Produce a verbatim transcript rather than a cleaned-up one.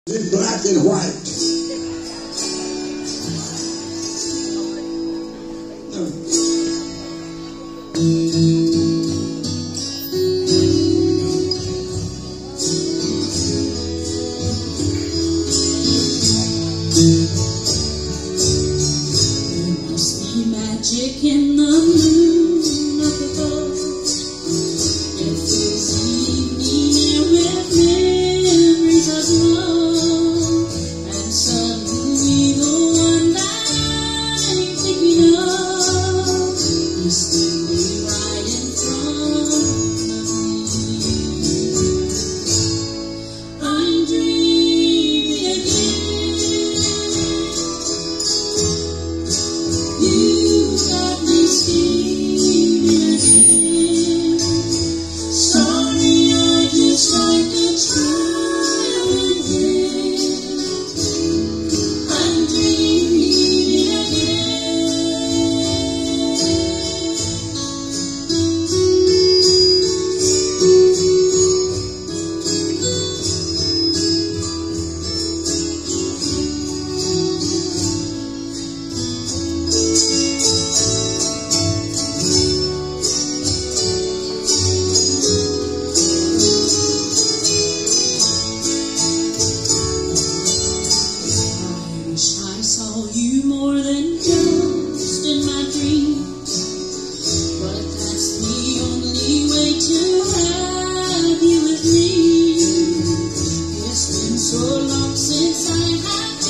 in black and white. There must be magic in the moon up above. It fills the evening with memories of love, and suddenly the one that I'm thinking of is standing right in front of me. I'm dreaming again. You got me scheming again. Sorry, I just like to try again. I'm dreaming again. I wish I saw you more than just in my dreams, but that's the only way to have you with me. It's been so long since I have